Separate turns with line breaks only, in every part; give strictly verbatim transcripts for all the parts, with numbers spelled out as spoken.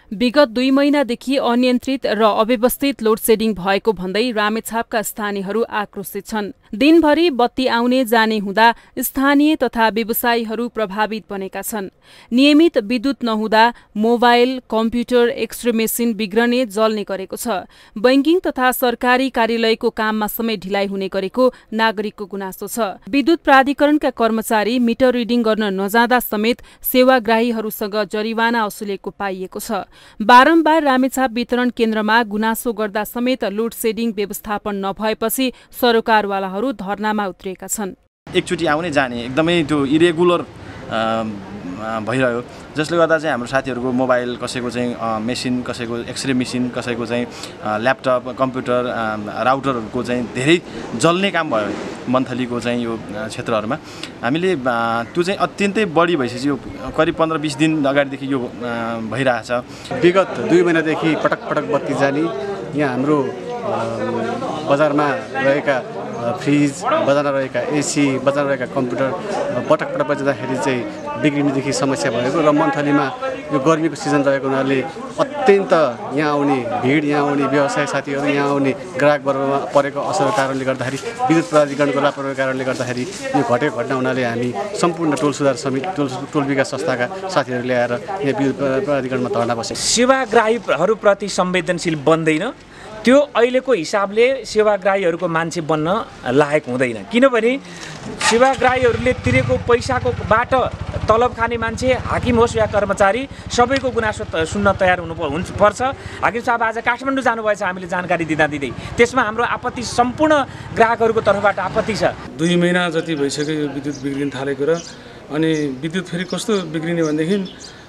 विगत दुई महिनादेखि अनियन्त्रित र अव्यवस्थित लोड सेडिङ भएको भन्दै रामेछापका स्थानीयहरू आक्रोशित छन्। दिनभरि बत्ती आउने जाने हुँदा स्थानीय तथा व्यवसायीहरू प्रभावित बनेका छन्। नियमित विद्युत नहुँदा मोबाइल, कम्प्युटर, एक्सरे मेसिन बिग्रने जल्ने गरेको छ। बैंकिङ तथा सरकारी कार्यालयको काममा समय ढिलाइ हुने गरेको नागरिकको गुनासो छ। विद्युत प्राधिकरणका कर्मचारी मिटर रिडिङ गर्न नजाँदा समेत सेवाग्राहीहरूसँग जरिवाना असुलेको पाइएको छ। बारम्बार रामेछाप वितरण केन्द्रमा गुनासो गर्दा समेत लोड सेडिङ व्यवस्थापन नभएपछि सरोकारवालाहरू धरनामा उत्रिएका छन्।
एकचोटि आउने जाने एकदमै त्यो इरेगुलर भइरह्यो, जसले गर्दा चाहिँ हाम्रो साथीहरूको मोबाइल, कसैको चाहिँ मेसिन, कसैको एक्सरे मेसिन, कसैको चाहिँ ल्यापटप, कम्प्युटर, राउटरहरूको चाहिँ धेरै जल्ने काम भयो मन्थलीको चाहिँ यो क्षेत्रहरूमा। हामीले त्यो चाहिँ अत्यन्तै बढी भइसक्यो, करिब पन्ध्र बिस दिन अगाडिदेखि यो भइरहेछ।
विगत दुई महिनादेखि पटक पटक बत्ती जाने, यहाँ हाम्रो बजारमा रहेका फ्रिज, बजारमा रहेका एसी, बजारमा रहेका कम्प्युटर पटक पटक बजाउँदाखेरि चाहिँ बिग्रिनेदेखि समस्या भएको र मन्थलीमा यो गर्मीको सिजन रहेको हुनाले अत्यन्त यहाँ आउने भिड, यहाँ आउने व्यवसाय साथीहरू, यहाँ आउने ग्राहकवर्गमा परेको असरको कारणले गर्दाखेरि विद्युत प्राधिकरणको लापरवाहीको कारणले गर्दाखेरि यो घटेको घटना हुनाले हामी सम्पूर्ण टोल सुधार समिति, टोल टोल विकास संस्थाका साथीहरू ल्याएर यहाँ विद्युत प्राधिकरणमा धरना बसे।
सेवाग्राहीहरूप्रति संवेदनशील बन्दैन, त्यो अहिलेको हिसाबले सेवाग्राहीहरूको मान्छे बन्न लायक हुँदैन। किनभने सेवाग्राहीहरूले तिरेको पैसाकोबाट तलब खाने मान्छे, हाकिम होस् या कर्मचारी, सबैको गुनासो सुन्न तयार हुनु पर्छ। हाकिम साहब आज काठमाडौँ जानुभएछ हामीले जानकारी दिँदा दिँदै, त्यसमा हाम्रो आपत्ति सम्पूर्ण ग्राहकहरूको तर्फबाट आपत्ति छ।
दुई महिना जति भइसक्यो यो विद्युत बिग्रिन थालेको र अनि विद्युत फेरि कस्तो बिग्रिने भनेदेखि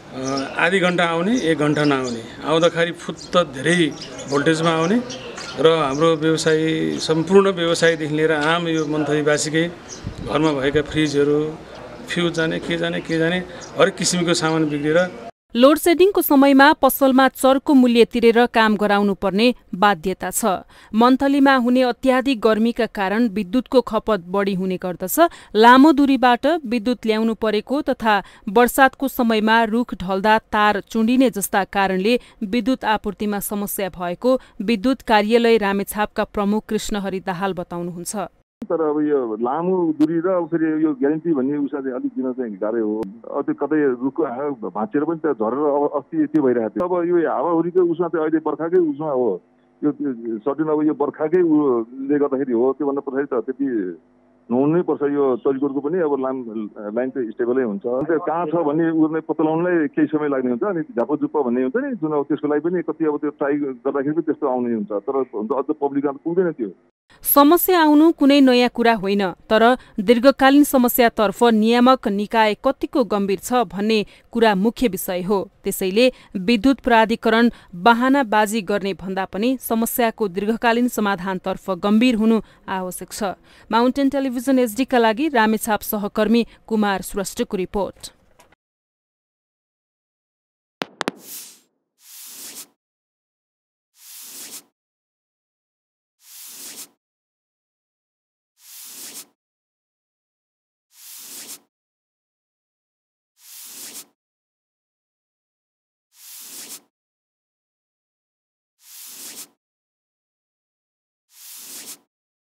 आधी घन्टा आउने, एक घन्टा नआउने, आउँदाखेरि फुत्त धेरै भोल्टेजमा आउने र हाम्रो व्यवसायी, सम्पूर्ण व्यवसायीदेखि लिएर आम यो मन्थलीवासीकै घरमा भएका फ्रिजहरू फ्युज जाने, के जाने के जाने हरेक किसिमको सामान बिग्रेर।
लोड सेडिङको समयमा पसलमा चर्को मूल्य तिरेर काम गराउनु पर्ने बाध्यता छ। मन्थलीमा हुने अत्याधिक गर्मीका कारण विद्युतको खपत बढी हुने गर्दछ। लामो दूरीबाट विद्युत ल्याउनु परेको तथा वर्षातको समयमा रुख ढल्दा तार चुँडिने जस्ता कारणले विद्युत आपूर्तिमा समस्या भएको विद्युत कार्यालय रामेछापका प्रमुख कृष्णहरि दाहाल बताउनुहुन्छ।
तर अब यो लामो दूरी र फेरि यो ग्यारेन्टी भन्ने उसमा चाहिँ अलिक दिन चाहिँ गाह्रै हो। अब त्यो कतै रुखको हाँगा भाँचेर पनि त्यहाँ झरेर अस्ति त्यो भइरहेको थियो। अब यो हावाहुरीको उसमा चाहिँ अहिले बर्खाकै उसमा हो, यो सर्टेन अब यो बर्खाकै उले गर्दाखेरि हो। त्योभन्दा पछाडि त त्यति नहुनै पर्छ। यो चलिकोटको पनि अब लाइन लाइन चाहिँ स्टेबलै हुन्छ। अन्त कहाँ छ भन्ने उसलाई पत्ता लगाउनलाई केही समय लाग्ने हुन्छ। अनि झापो जुप्पा भन्ने हुन्छ नि, जुन अब त्यसको लागि पनि कति अब त्यो ट्राई गर्दाखेरि पनि त्यस्तो आउने हुन्छ। तर अझ पब्लिकमा पुग्दैन त्यो।
समस्या आउनु कुनै नयाँ कुरा होइन, तर दीर्घकालीन समस्यातर्फ नियामक निकाय कतिको गम्भीर छ भन्ने कुरा मुख्य विषय हो। त्यसैले विद्युत प्राधिकरण बहानाबाजी गर्ने भन्दा पनि समस्याको दीर्घकालीन समाधानतर्फ गम्भीर हुनु आवश्यक छ। माउन्टेन टेलिभिजन एचडी का लागि रामेछाप सहकर्मी कुमार श्रेष्ठको रिपोर्ट।